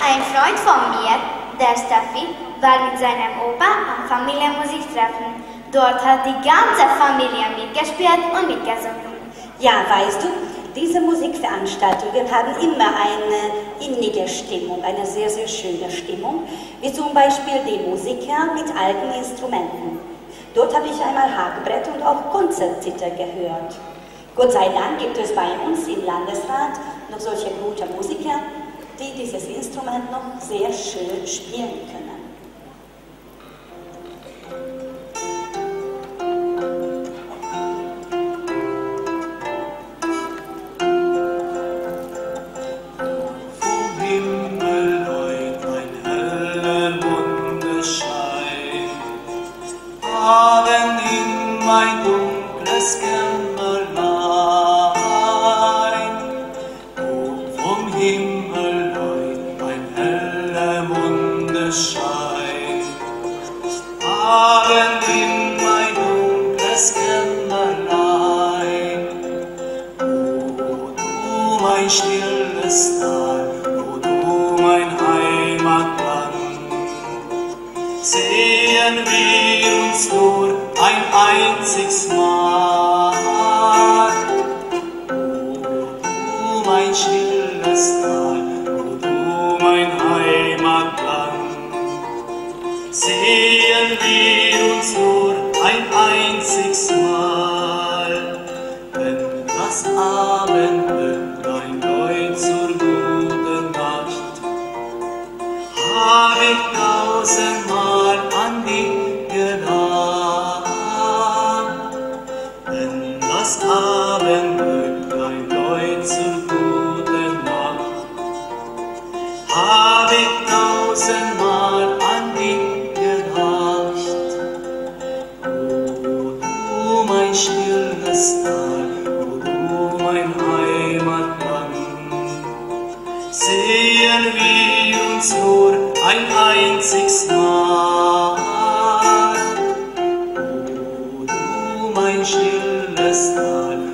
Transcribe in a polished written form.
Ein Freund von mir, der Steffi, war mit seinem Opa am Familienmusiktreffen. Dort hat die ganze Familie mitgespielt und mitgesungen. Ja, weißt du, diese Musikveranstaltungen haben immer eine innige Stimmung, eine sehr, sehr schöne Stimmung, wie zum Beispiel die Musiker mit alten Instrumenten. Dort habe ich einmal Hackbrett und auch Konzertzither gehört. Gott sei Dank gibt es bei uns im Landesrat noch solche gute Musiker, die dieses Instrument noch sehr schön spielen können. Mein dunkles Kämmerlein, wo vom Himmel heut ein heller Mondenschein. Abend in mein dunkles Kämmerlein, wo du mein stilles Tal, wo du mein Heimatland, sehen wir uns nur ein einziges Mal, wo du mein stilles Tal, wo du mein Heimatland, sehen wir uns nur ein einziges Mal, wenn das Abendglück einläutet zur guten Nacht, hab ich tausendmal an dich gedacht. Das Abendglück einläutet zur guten Nacht, hab ich tausendmal an dich gedacht. O du mein stilles Tal, o du mein Heimatland, sehen wir uns nur ein einziges Mal. O du mein stilles Tal,